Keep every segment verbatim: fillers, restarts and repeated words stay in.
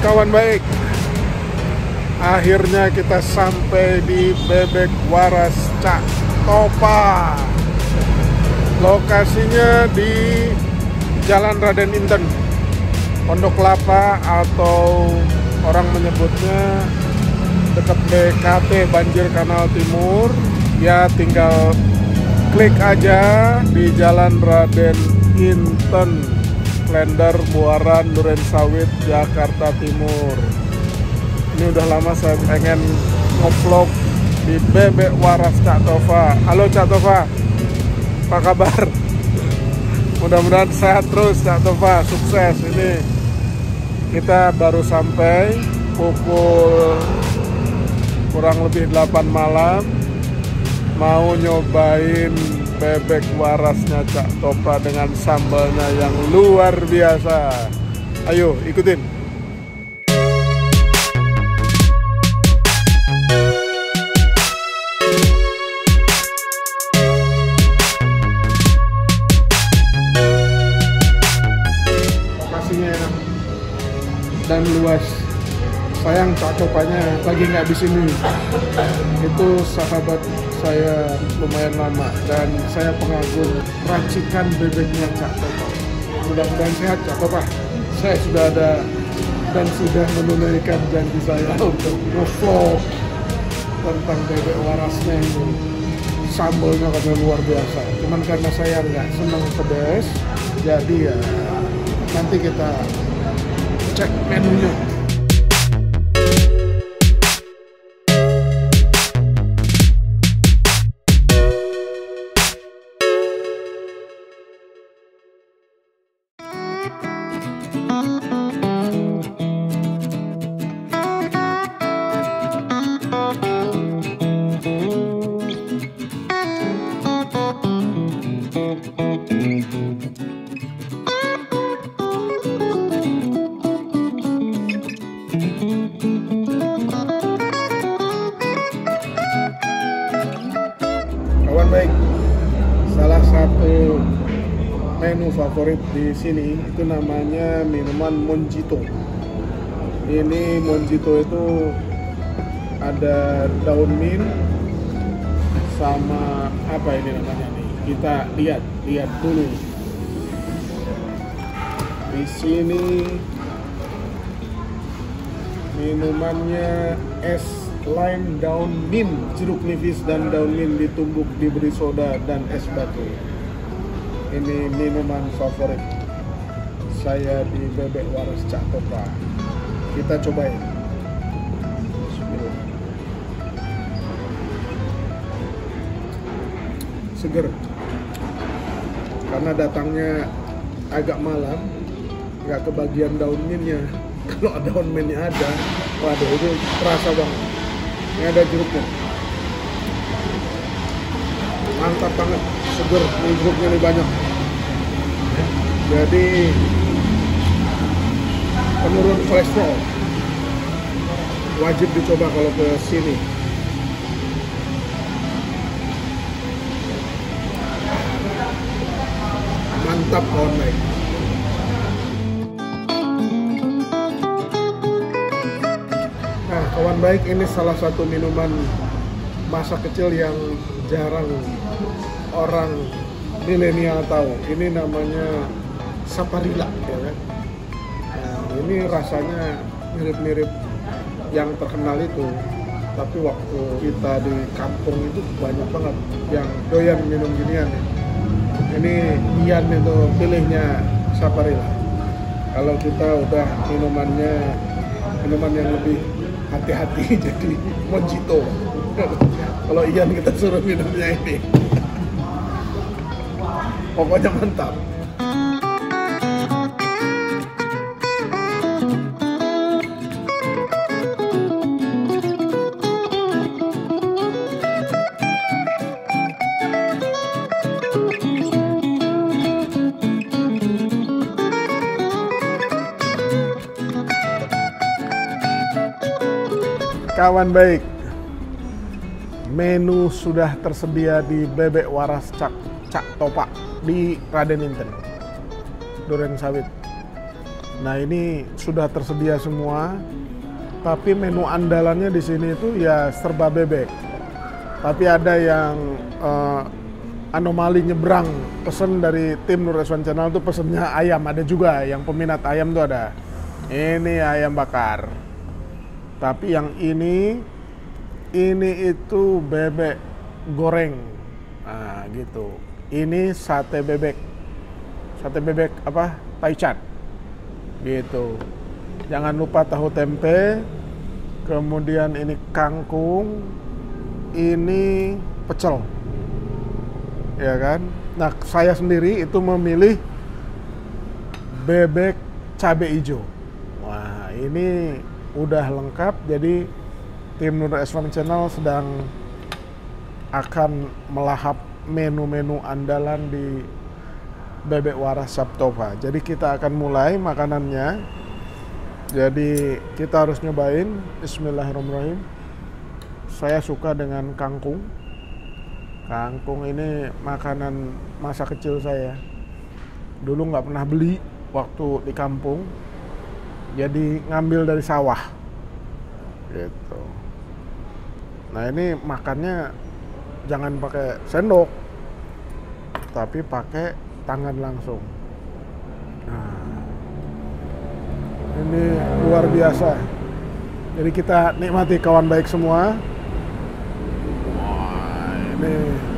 kawan baik, akhirnya kita sampai di Bebek Waras Cak Topa. Lokasinya di Jalan Raden Inten, Pondok Kelapa, atau orang menyebutnya dekat B K T Banjir Kanal Timur. Ya tinggal klik aja di Jalan Raden Inten, Klender, Buaran, Durensawit, Jakarta Timur. Ini udah lama saya pengen ngevlog di Bebek Waras Cak Topa. Halo Cak Topa, apa kabar? Mudah-mudahan sehat terus Cak Topa, sukses. Ini kita baru sampai pukul kurang lebih delapan malam, mau nyobain bebek warasnya Cak Topa dengan sambalnya yang luar biasa. Ayo ikutin. Lokasinya enak dan luas. Sayang Cak Topanya lagi nggak di sini. Itu sahabat saya lumayan lama dan saya pengagum racikan bebeknya Cak Topa. Mudah-mudahan sehat Cak Topa. Saya sudah ada dan sudah menunaikan janji saya untuk nge-vlog tentang bebek warasnya ini. Sambalnya karena luar biasa. Cuman karena saya nggak senang pedas, jadi ya nanti kita cek menunya. Kawan baik, salah satu menu favorit di sini itu namanya minuman Monjito. Ini Monjito itu ada daun mint sama apa ini namanya nih? Kita lihat lihat dulu. Di sini minumannya es lime, daun mint, jeruk nipis dan daun mint ditumbuk, diberi soda dan es batu. Ini minuman favorit saya di Bebek Waras Cak Topa. Kita cobain. Bismillah. Seger. Karena datangnya agak malam, nggak kebagian daun mintnya. Kalau daun mintnya ada, waduh itu terasa banget. Ini ada jeruknya, mantap banget, seger. Ini jeruknya ini banyak, jadi penurun kolesterol. Wajib dicoba kalau ke sini. Mantap kawan baik. Nah kawan baik, ini salah satu minuman masa kecil yang jarang orang milenial tahu. Ini namanya Saparilla, ya kan? Nah, ini rasanya mirip-mirip yang terkenal itu, tapi waktu kita di kampung itu banyak banget yang doyan minum ginian. Ini Ian itu pilihnya Saparilla. Kalau kita udah minumannya minuman yang lebih hati-hati jadi Monjito. Kalau Ian kita suruh minumnya ini. Pokoknya mantap. Kawan baik, menu sudah tersedia di Bebek Waras Cak, Cak Topa di Raden Inten, Durensawit, Nah ini sudah tersedia semua, tapi menu andalannya di sini itu ya serba bebek. Tapi ada yang uh, anomali nyebrang, pesen dari tim Nur Reswan Channel tuh pesennya ayam, ada juga yang peminat ayam tuh ada. Ini ayam bakar. Tapi yang ini, ini itu bebek goreng. Nah gitu. Ini sate bebek. Sate bebek apa? Taichan. Gitu. Jangan lupa tahu tempe. Kemudian ini kangkung. Ini pecel. Ya kan? Nah, saya sendiri itu memilih bebek cabai hijau. Wah, ini udah lengkap. Jadi tim Nur Reswan Channel sedang akan melahap menu-menu andalan di Bebek Waras Saptova. Jadi kita akan mulai makanannya. Jadi kita harus nyobain. Bismillahirrahmanirrahim. Saya suka dengan kangkung. Kangkung ini makanan masa kecil saya. Dulu nggak pernah beli waktu di kampung. Jadi ngambil dari sawah. Gitu. Nah ini makannya jangan pakai sendok, tapi pakai tangan langsung. Nah, ini luar biasa. Jadi kita nikmati kawan baik semua. Wah, ini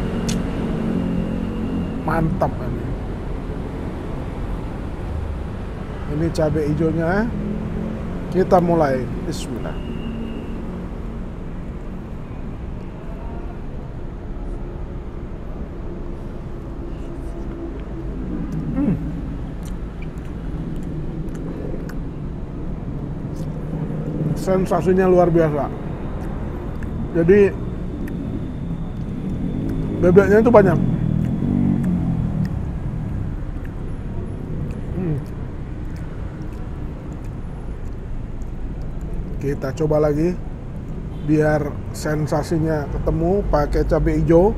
mantap ini. Ini cabai hijaunya. Kita mulai. Bismillah. Hmm. Sensasinya luar biasa. Jadi bebeknya itu banyak. Hmm. Kita coba lagi biar sensasinya ketemu pakai cabai hijau.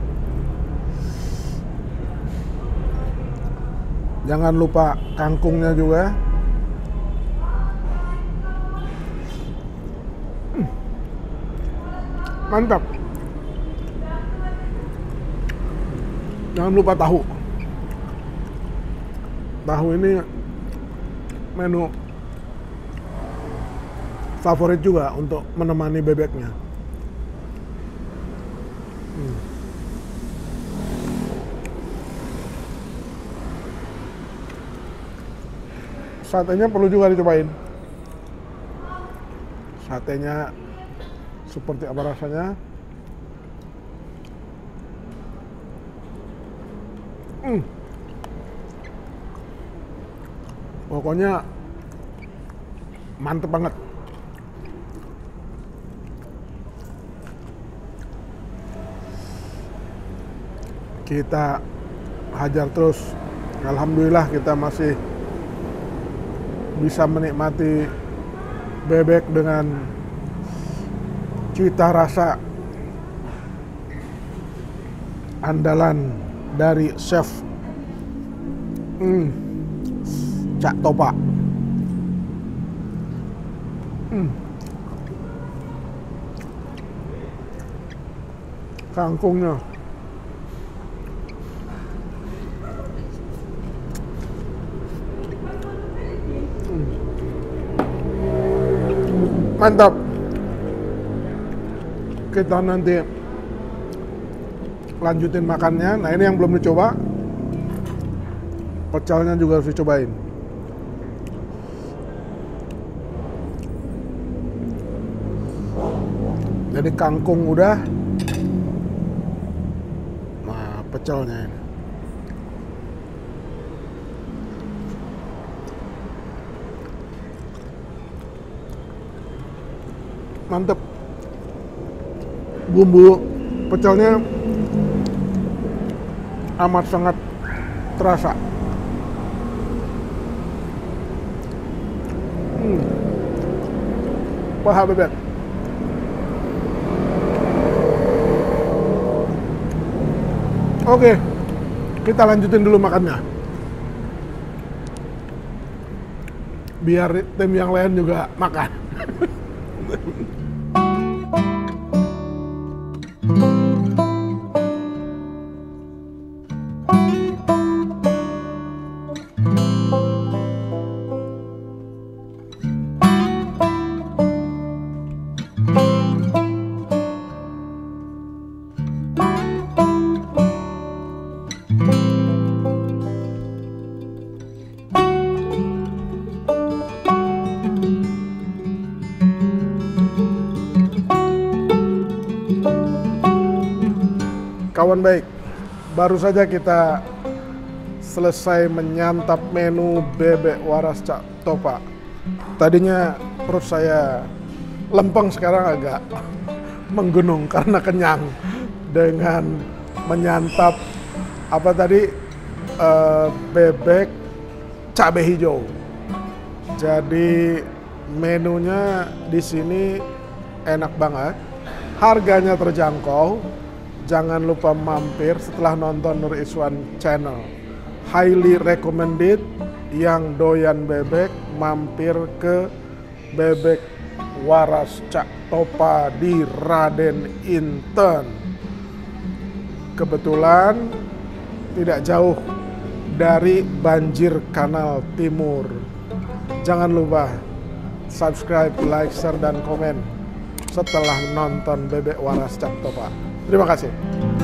Jangan lupa kangkungnya juga. Hmm. Mantap. Jangan lupa tahu. Tahu ini menu favorit juga untuk menemani bebeknya. Hmm. Satenya perlu juga dicobain. Satenya seperti apa rasanya? Hmm. Pokoknya mantep banget. Kita hajar terus. Alhamdulillah kita masih bisa menikmati bebek dengan cita rasa andalan dari chef hmm, Cak Topa. Hmm. Kangkungnya mantap. Kita nanti lanjutin makannya. Nah ini yang belum dicoba, pecelnya juga harus dicobain. Jadi kangkung udah, nah pecelnya ini mantep. Bumbu pecelnya amat sangat terasa. Hmm. Paha bebek. Oke, kita lanjutin dulu makannya. biar tim yang lain juga makan. Kawan baik, baru saja kita selesai menyantap menu bebek waras Cak Topa. Tadinya perut saya lempeng, sekarang agak menggunung karena kenyang dengan menyantap apa tadi uh, bebek cabai hijau. Jadi menunya di sini enak banget, harganya terjangkau. Jangan lupa mampir setelah nonton Nur Iswan Channel. Highly recommended yang doyan bebek mampir ke Bebek Waras Cak Topa di Raden Inten. Kebetulan tidak jauh dari Banjir Kanal Timur. Jangan lupa subscribe, like, share, dan komen setelah nonton Bebek Waras Cak Topa. Terima kasih.